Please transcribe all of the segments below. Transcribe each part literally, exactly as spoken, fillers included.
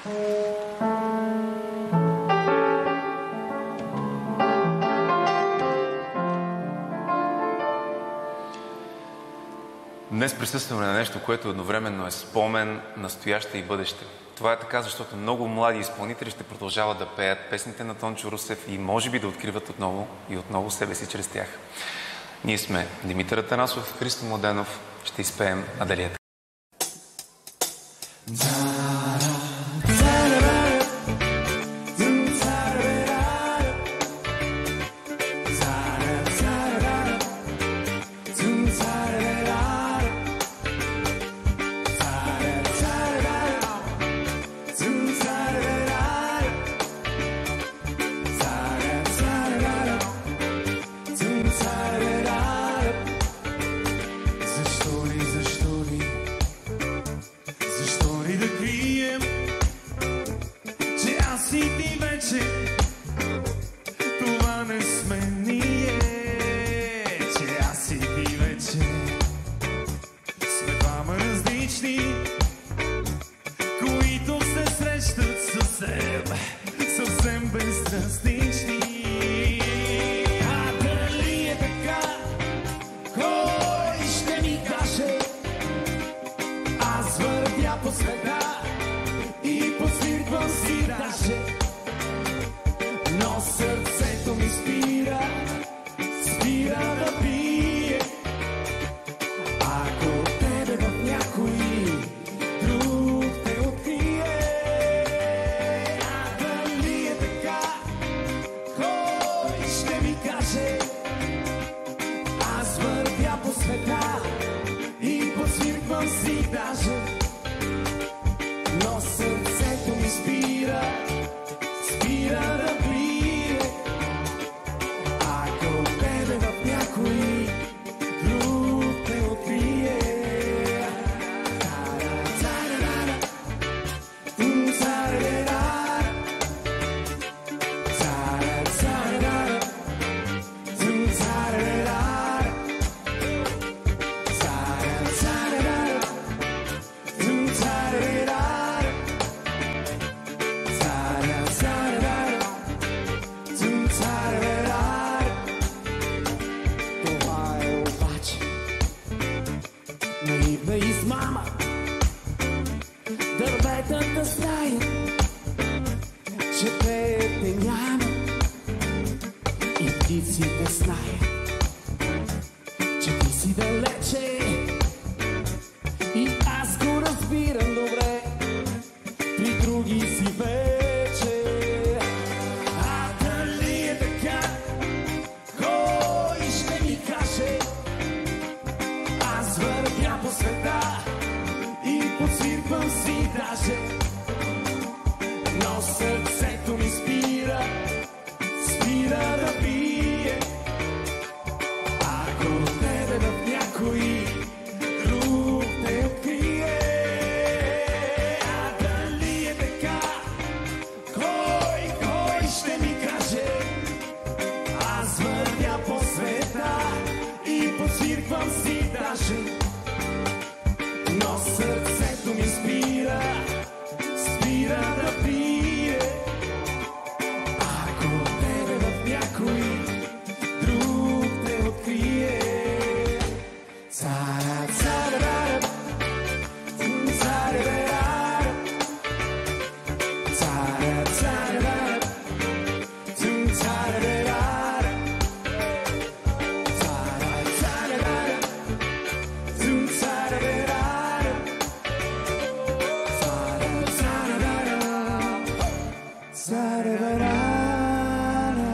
Днес присъстваме на нещо, което едновременно е спомен, настояще и бъдеще. Това е така, защото много млади изпълнители ще продължават да пеят песните на Тончо Русев и може би да откриват отново и отново себе си чрез тях. Ние сме Димитър Атанасов, Христо Младенов. Ще изпеем Аделията.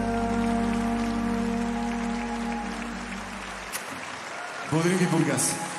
Благодарим ви, Бургас.